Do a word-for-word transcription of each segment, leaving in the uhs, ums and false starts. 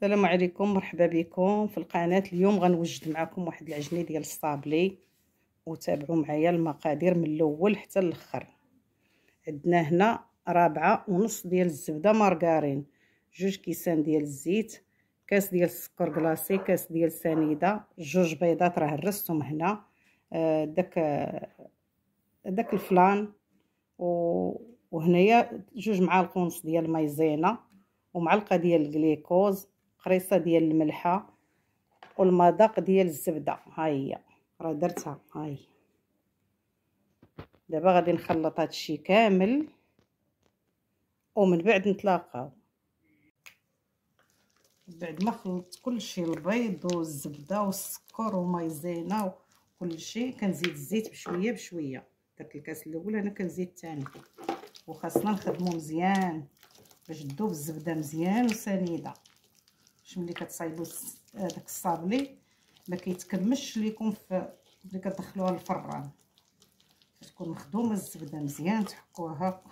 السلام عليكم، مرحبا بكم في القناه. اليوم غنوجد معكم واحد العجينه ديال الصابلي، وتابعوا معايا المقادير من الاول حتى الاخر. عندنا هنا رابعة ونص ديال الزبده مارغرين، جوج كيسان ديال الزيت، كاس ديال السكر كلاصي، كاس ديال سنيده، جوج بيضات راه هرستهم هنا، آه داك آه داك الفلان، وهنايا جوج معالق ونص ديال المايزينا، ومعلقه ديال الجليكوز، قريصه ديال الملحه، والمذاق ديال الزبده. ها هي راه درتها. ها هي دابا غادي نخلط هادشي كامل ومن بعد نتلاقاو. بعد ما خلطت كلشي، البيض والزبده والسكر ومايزينا وكلشي، كنزيد الزيت بشويه بشويه. درت الكاس الاول، انا كنزيد الثاني، وخاصنا نخدمو مزيان باش تذوب الزبده مزيان وسنيده، باش ملي كتصايبوا هذاك الصابلي ما كيتكمش ليكم في ملي كتدخلوها للفران، تكون مخدومه الزبده مزيان. تحكوها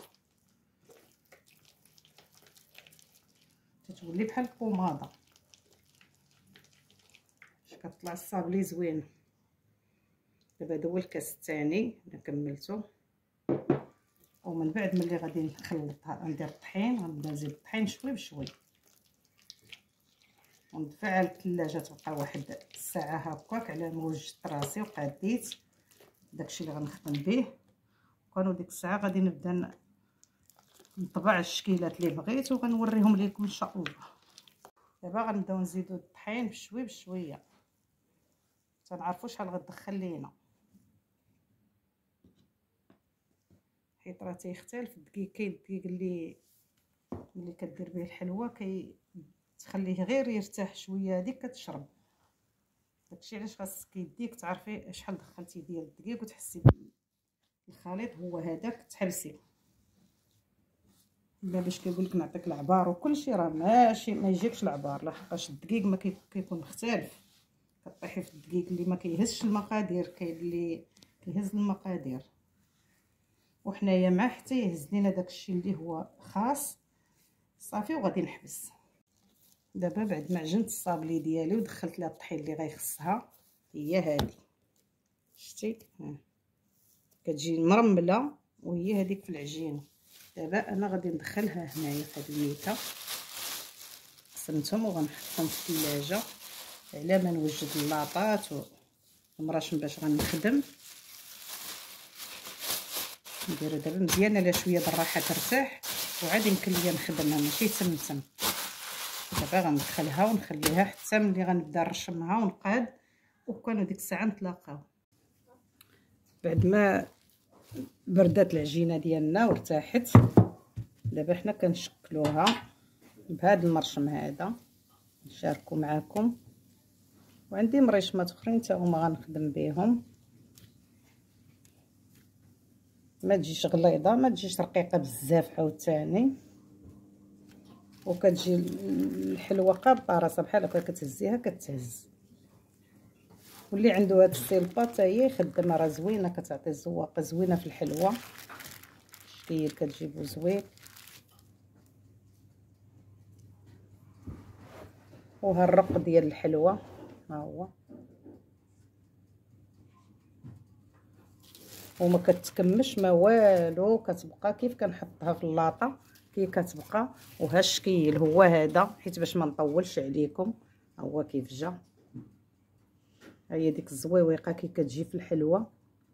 تتولي بحال البوماضه، باش كطلع الصابلي زوين. دابا هذا هو الكاس الثاني انا كملته، ومن بعد ملي غادي نخلطها ندير الطحين، غنبدا نزيد الطحين شوي بشوي وندفع على الثلاجه. تبقى واحد الساعه هكاك على ما وجدت راسي وقاديت داكشي اللي غنخدم به. وكانوا ديك الساعه غادي نبدا نطبع الشكيلات اللي بغيت وغنوريهم لكم ان شاء الله. دابا غنبداو نزيدو الطحين بشوي بشويه تنعرفوا شحال غتدخل لينا، حيت راه تيختلف الدقيق. كاين الدقيق اللي ملي كدير به الحلوه كي تخليه غير يرتاح شويه، هذيك كتشرب. داكشي علاش خاصك يديك تعرفي شحال دخلتي ديال الدقيق وتحسي الخليط هو هذاك تحبسي. لا باش كيقول لك نعطيك العبار وكلشي، راه ماشي ما يجيكش العبار، لحقاش الدقيق ما كيكون مختلف. كطيحي في الدقيق اللي ما كيهزش المقادير، كاين اللي كيهز المقادير، وحنايا مع حتى يهز لينا داكشي اللي هو خاص صافي وغادي نحبس. دابا بعد ما عجنت الصابلي ديالي ودخلت لها الطحين اللي غيخصها، هي هذه شتي كتجي مرمله وهي هذيك في العجينه. دابا انا غادي ندخلها هنايا في هذه الميته، قسمتهم وغنحطهم في الثلاجه على ما نوجد اللاطات والمراشم باش غنخدم. نديرها دابا مزيان على شويه بالراحه ترتاح، وعاد يمكن ليا نخدمها ماشي تمتم. دابا غندخلها ونخليها حتى ملي غنبدا نرشمها ونقاد، وكانوا ديك الساعه نتلاقاو. بعد ما بردات العجينه ديالنا وارتاحت، دابا حنا كنشكلوها بهذا المرشم هذا نشاركو معكم، وعندي مريشمات اخرين حتى هما غنخدم بهم. ما تجيش غليظه ما تجيش رقيقه بزاف عاوتاني، وكتجي الحلوه قابطه راسها بحال هكا كتهزيها كتهز. واللي عنده هاد السيلبا حتى هي يخدمها، راه زوينه كتعطي الزواقه زوينه في الحلوه. الشكيل كتجيبو زوين. وها الرق ديال الحلوه ها هو، وما كتكمش ما والو، كتبقى كيف كنحطها في اللاطه كي كتبقى. وها الشكيل هو هذا، حيت باش ما نطولش عليكم ها هو كيف جا. ها هي ديك الزويويقه كي كتجي في الحلوه.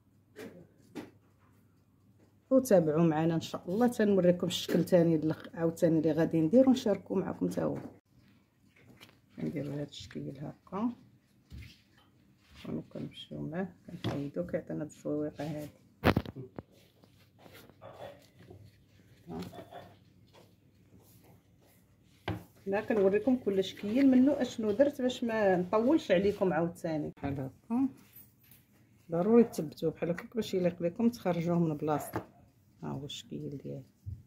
وتابعوا معنا ان شاء الله تنوريكم الشكل ثاني عاوتاني اللي غادي ندير ونشاركو معكم حتى هو. كنديروا هذا الشكل هكا ونمشيو معاه كنحيدو كيعطينا هاد الزويويقه هادي. هنا كنوريكم كل شكل منه اشنو درت باش ما نطولش عليكم عاوتاني. بحال هكا ضروري تثبتوه بحال هكا باش يليق لكم تخرجوه من بلاصتو. ها هو الشكل ديالو.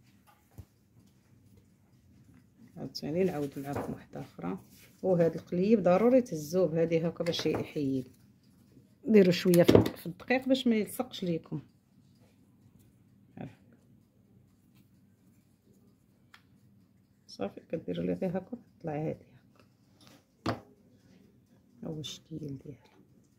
عاوتاني نعاود معكم وحده اخرى. وهذا القليب ضروري تهزوه بهذه هكا باش يحيد. ديروا شويه في الدقيق باش ما يلصقش ليكم. صافي كديروا ليه غير هكا تطلع هذه هكا. ها هو الشكل ديالها.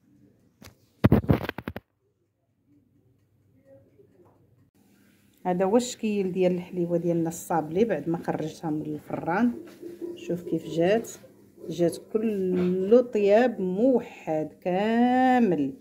هذا هو الشكل ديال الحليوه ديالنا الصابلي بعد ما خرجتها من الفران. شوف كيف جات، جات كله طياب موحد كامل،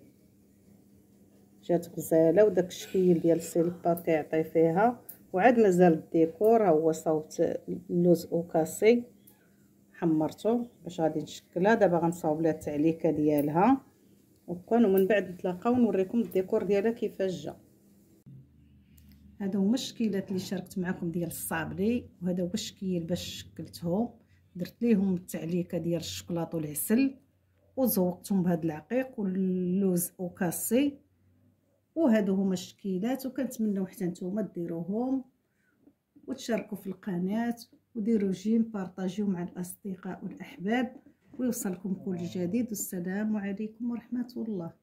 جات غزاله. وداك الشكل ديال السيلبا كيعطي فيها. وعاد مازال الديكور، ها هو صوت اللوز اوكاسي حمرته باش غادي نشكلها دابا. غنصاوب لها التعليكه ديالها وكان، ومن بعد نتلاقاو نوريكم الديكور ديالها كيفاش جا. هادو هما الشكيلات اللي شاركت معكم ديال الصابلي، وهذا هو الشكل باش شكلتهم. درت ليهم التعليكه ديال الشوكولاط والعسل وزوقتهم بهذا العقيق واللوز اوكاسي. وهادو هما الشكيلات، وكنتمنوا حتى نتوما ديروهم وتشاركوا في القناه وديروا جيم بارطاجيو مع الاصدقاء والاحباب ويوصلكم كل جديد. والسلام عليكم ورحمه الله.